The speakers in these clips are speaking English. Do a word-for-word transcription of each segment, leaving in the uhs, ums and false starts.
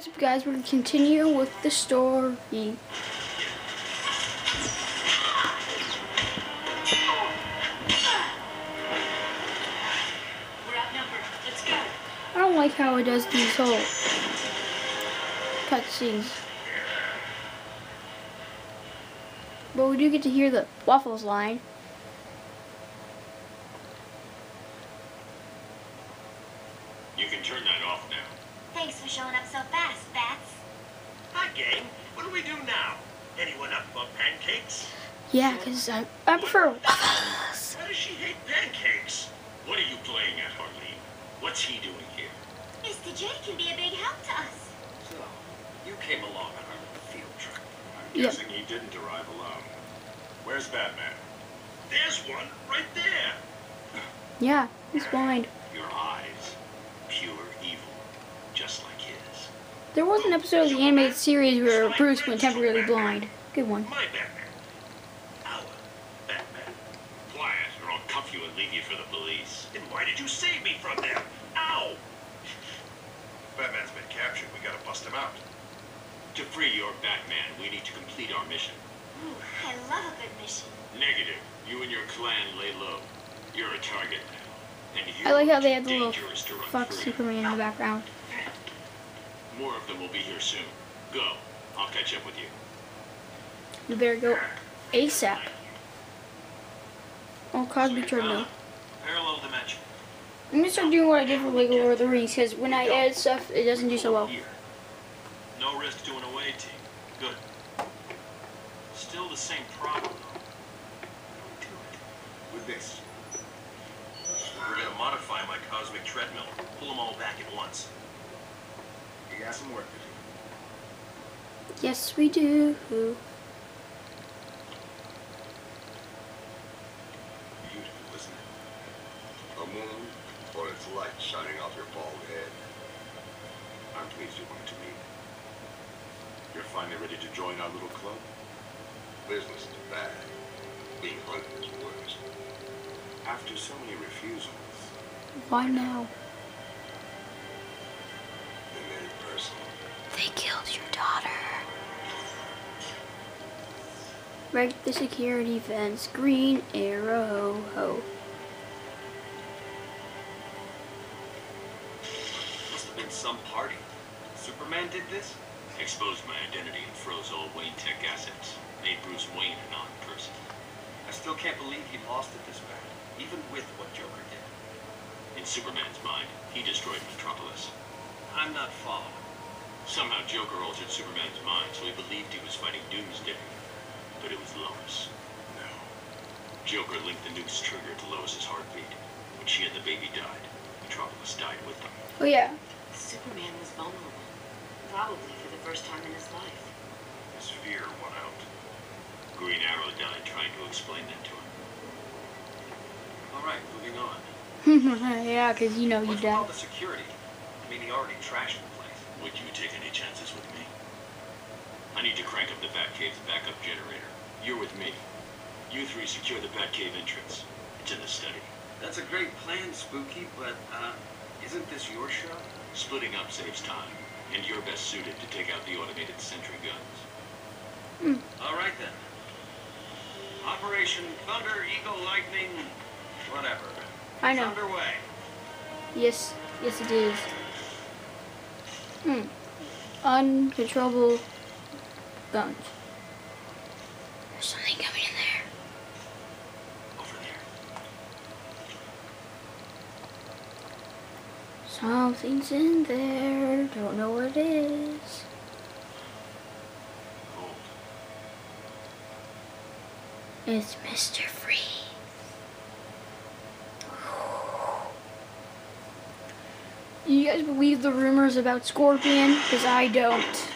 what's up, guys? We're gonna continue with the story. We're outnumbered. Let's go. I don't like how it does these whole cutscenes. But we do get to hear the Waffles line. You can turn that off now. Thanks for showing up so fast, Bats. Hi, gang. What do we do now? Anyone up for pancakes? Yeah, because I, I prefer waffles. Why does she hate pancakes? What are you playing at, Harleen? What's he doing here? Mister J can be a big help to us. So, you came along on our little field trip. I'm Yep. guessing he didn't arrive alone. Where's Batman? There's one right there. Yeah, he's blind. Your eyes. Pure evil. Just like his. There was an episode of the animated series where Bruce went temporarily blind. Good one. My Batman. Our Batman. Quiet, or I'll cuff you and leave you for the police. Then why did you save me from them? Ow! Batman's been captured. We gotta bust him out. To free your Batman, we need to complete our mission. Ooh, I love a good mission. Negative. You and your clan lay low. You're a target now. And I like how they you're have the too little dangerous to run Fox free. Superman in the background. More of them will be here soon. Go. I'll catch up with you. You better go ASAP. Oh, Cosby Treadmill. Parallel dimension. I'm gonna start doing what I did for Lego Lord of the Rings, because when I edit stuff, it doesn't do so well. Here. No risk to an away team. Good. Still the same problem, though. How do we do it? With this. We're gonna modify my cosmic treadmill. Pull them all back at once. You got some work to do. Yes, we do. Beautiful, isn't it? A moon, or its light shining off your bald head. I'm pleased you wanted to meet. You're finally ready to join our little club? Business is bad. Being hunted is worse. After so many refusals, Why now? they made it personal. They killed your daughter. Break the security fence. Green arrow. Ho. Must have been some party. Superman did this? Exposed my identity and froze all Wayne Tech assets. Made Bruce Wayne a non-person. I still can't believe he lost it this bad, even with what Joker did. In Superman's mind, he destroyed Metropolis. I'm not following. Somehow Joker altered Superman's mind, so he believed he was fighting Doomsday. But it was Lois. No. Joker linked the nuke's trigger to Lois's heartbeat. When she and the baby died, Metropolis died with them. Oh yeah. Superman was vulnerable. Probably for the first time in his life. His fear won out. Green Arrow died trying to explain that to him. All right, moving on. Yeah, because you know you What's with all died. the security? I mean, he already trashed the place. Would you take any chances with me? I need to crank up the Batcave's backup generator. You're with me. You three secure the Batcave entrance. It's in the study. That's a great plan, Spooky, but, uh, isn't this your show? Splitting up saves time, and you're best suited to take out the automated sentry guns. Mm. All right, then. Operation Thunder, Eagle, Lightning, whatever. I It's know. underway. Yes, yes it is. Hmm. Uncontrollable guns. There's something coming in there. Over there. Something's in there. Don't know what it is. Hold. It's Mister Freeze. You guys believe the rumors about Scorpion? Because I don't.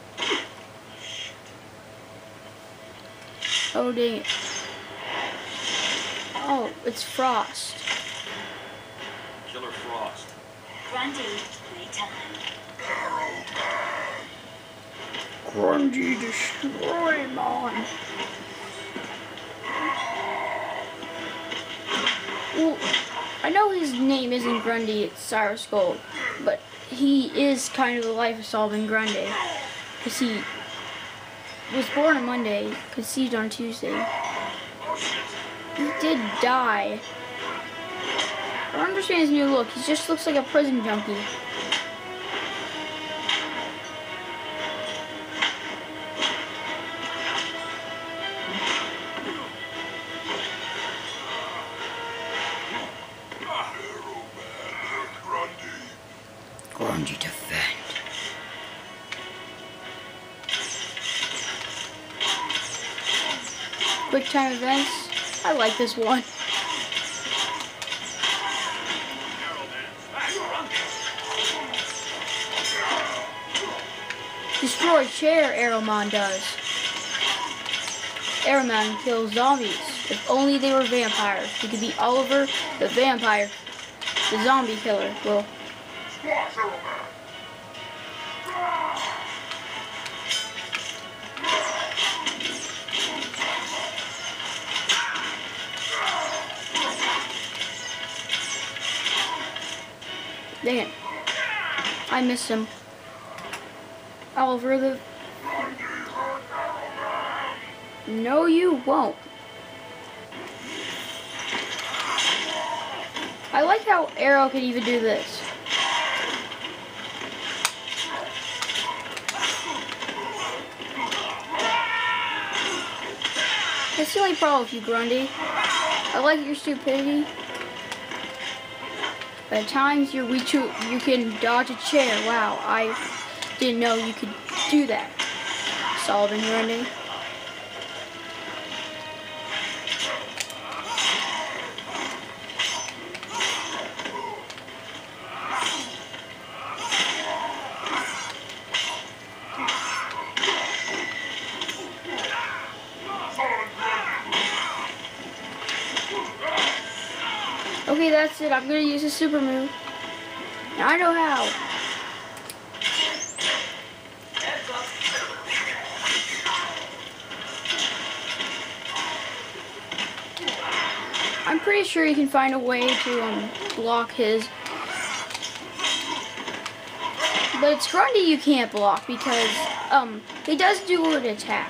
Oh dang it. Oh, it's Frost. Killer Frost. Grundy, playtime. Grundy Destroymon. Well, I know his name isn't Grundy, it's Cyrus Gold, but he is kind of the life of Solomon Grundy. Because he was born on Monday, conceived on Tuesday. He did die. I don't understand his new look. He just looks like a prison junkie. Grundy defend. Quick time events. I like this one. Destroy chair, Arrowman does. Arrowman kills zombies. If only they were vampires. He could be Oliver the vampire, the zombie killer. Well, dang it. I missed him. Oliver the... No, you won't. I like how Arrow can even do this. That's the only problem with you, Grundy. I like your stupidity. But at times you're weak to, you can dodge a chair. Wow, I didn't know you could do that. Solomon Grundy. Okay, that's it. I'm gonna use a super move. And I know how. I'm pretty sure you can find a way to um, block his. But it's Grundy you can't block because um he does do an attack.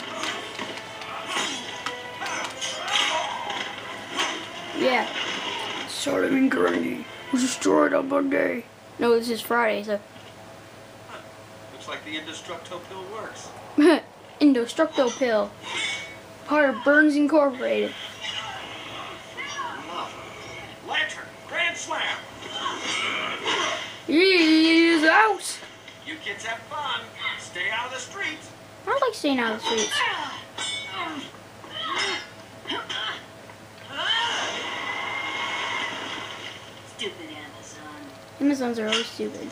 Yeah. Solomon Grundy was destroyed on Monday. No, this is Friday, so. Looks like the Indestructo pill works. Indestructo pill. Part of Burns Incorporated. Lantern, Grand Slam. He's out. You kids have fun. Stay out of the streets. I don't like staying out of the streets. Stupid Amazon. Amazons are always stupid.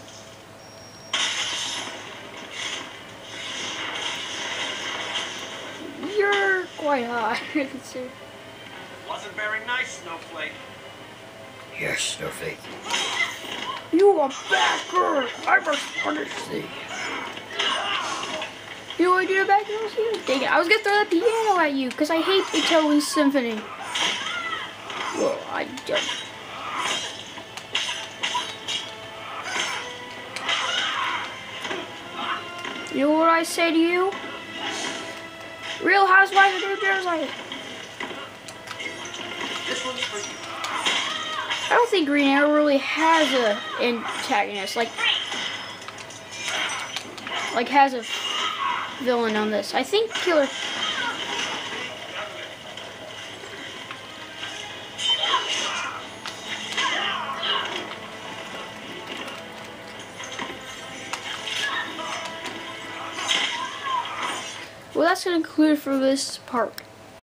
You're quite hot, I can see. Wasn't very nice, Snowflake. Yes, Snowflake. You a backer! I must punish thee. You know what I do to back girls here? Dang it, I was gonna throw that piano at you because I hate Beethoven's symphony. Well, I don't. You know what I say to you? Real Housewives of New Jersey. This one's for you. I don't think Green Arrow really has a antagonist, like, like has a villain on this. I think Killer. Well, that's gonna conclude for this part.